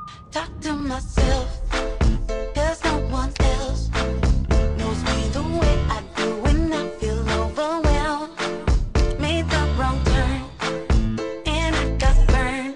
talk to myself, 'cause no one else knows me the way I do when I feel overwhelmed. Made the wrong turn and I got burned.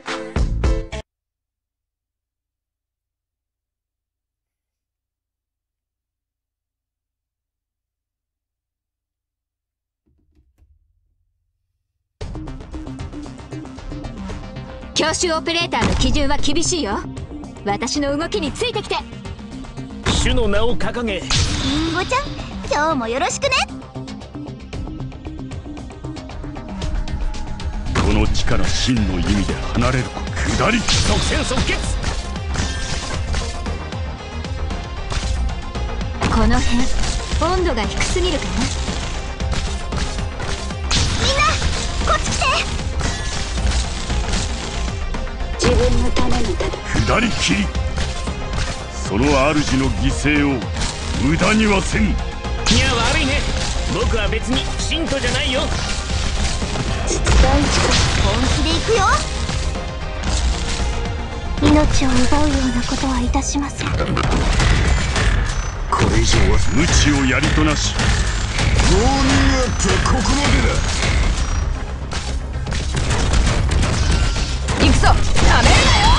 教習オペレーターの基準は厳しいよ。私の動きについてきて。 主の名を掲げ。 りんごちゃん、今日もよろしくね。 この地から真の意味で離れる下り即戦即決。 この辺温度が低すぎるかな。 みんなこっち来て。 自分のための下り切り、その主の犠牲を無駄にはせん。 いや悪いね、僕は別に信徒じゃないよ。 本気で行くよ。命を奪うようなことはいたしません。 これ以上は無知をやりとなし。 ウォーミングアップはここまでだ。 行くぞ、やめるなよ。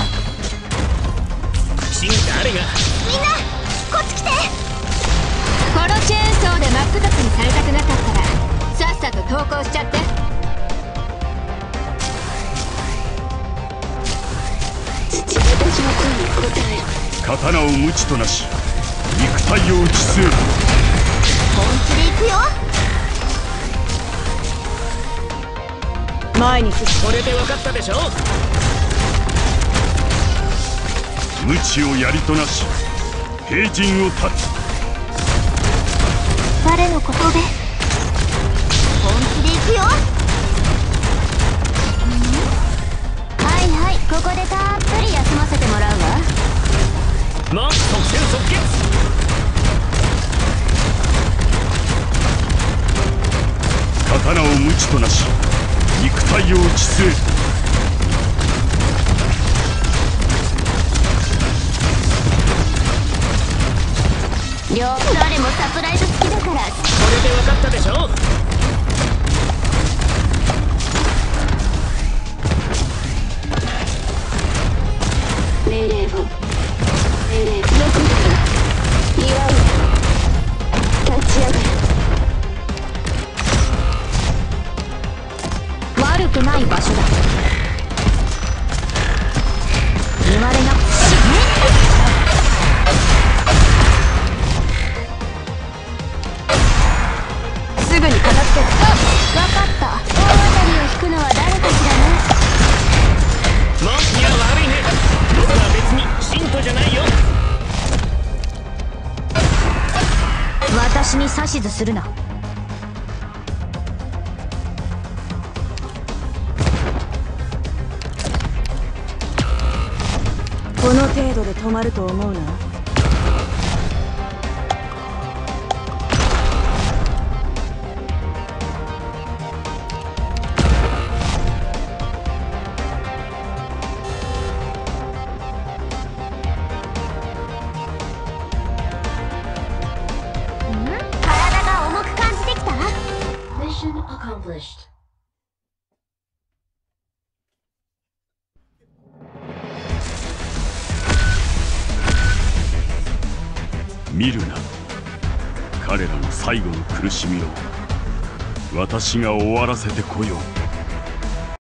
誰が。 みんなこっち来て。 このチェーンソーで真っ二つにされたくなかったらさっさと投降しちゃって。私の声に答え。 刀を無知となし肉体を打ち据える。 本気で行くよ。 前に進これで分かったでしょ。 無知をやりとなし平陣を断つ。 誰のことで。本気で行くよ。はいはい、ここでたっぷり休ませてもらうわ。 まあ即戦即決。 刀を無知となし肉体を打ち据える。 誰もサプライズ好きだから。 これで分かったでしょ。 命令をどこだよ。祝う、立ち上がる。悪くない場所だ。言われなくてすぐに片付ける。分かった。大当たりを引くのは誰かしらね。 まあいや悪いね、僕は別に信徒じゃないよ。 私に指図するな。この程度で止まると思うな。 体が重く感じてきた。 Mission accomplished. 見るな、彼らの最後の苦しみを私が終わらせてこよう。